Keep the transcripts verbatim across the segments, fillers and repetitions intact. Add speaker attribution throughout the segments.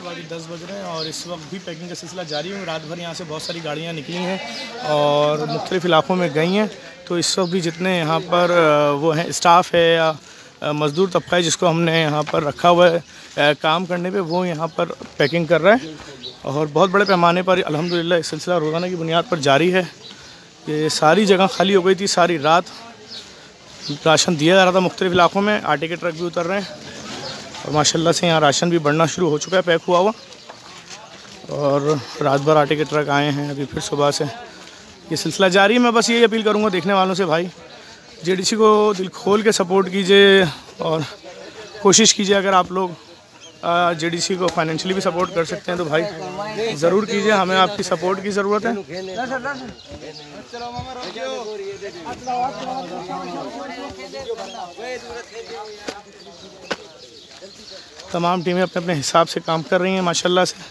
Speaker 1: सुबह के दस बज रहे हैं और इस वक्त भी पैकिंग का सिलसिला जारी है। रात भर यहाँ से बहुत सारी गाड़ियाँ निकली हैं और मुख्तलिफ़ इलाक़ों में गई हैं। तो इस वक्त भी जितने यहाँ पर वो हैं स्टाफ है या मज़दूर तबका है जिसको हमने यहाँ पर रखा हुआ है काम करने पे, वो यहाँ पर पैकिंग कर रहे हैं और बहुत बड़े पैमाने पर अल्हम्दुलिल्लाह इस सिलसिला रोज़ाना की बुनियाद पर जारी है। ये सारी जगह खाली हो गई थी, सारी रात राशन दिया जा रहा था मुख्तलिफ़ इलाक़ों में। आटे के ट्रक भी उतर रहे हैं और माशाल्लाह से यहाँ राशन भी बढ़ना शुरू हो चुका है पैक हुआ हुआ, और रात भर आटे के ट्रक आए हैं। अभी फिर सुबह से ये सिलसिला जारी है। मैं बस यही अपील करूँगा देखने वालों से, भाई जेडीसी को दिल खोल के सपोर्ट कीजिए और कोशिश कीजिए अगर आप लोग जेडीसी को फाइनेंशियली भी सपोर्ट कर सकते हैं तो भाई ज़रूर कीजिए, हमें आपकी सपोर्ट की ज़रूरत है। तमाम टीमें अपने अपने हिसाब से काम कर रही हैं माशाल्लाह से,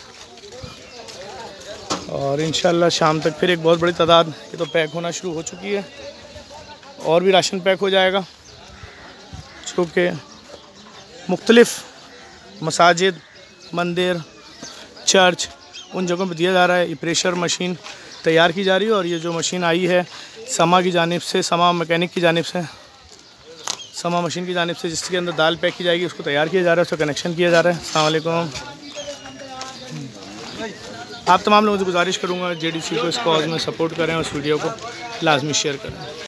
Speaker 1: और इंशाल्लाह शाम तक फिर एक बहुत बड़ी तादाद ये तो पैक होना शुरू हो चुकी है और भी राशन पैक हो जाएगा, चूँकि मुख्तलिफ़ मसाजिद, मंदिर, चर्च उन जगहों पर दिया जा रहा है। ये प्रेशर मशीन तैयार की जा रही है और ये जो मशीन आई है समा की जानिब से, समा मैकेनिक की जानिब से, समा मशीन की जानिब से जिसके अंदर दाल पैक की जाएगी उसको तैयार किया जा रहा है, उसका कनेक्शन किया जा रहा है। अस्सलाम वालेकुम। आप तमाम लोगों से गुजारिश करूँगा जेडीसी को इस कॉज में सपोर्ट करें और इस वीडियो को लाजमी शेयर करें।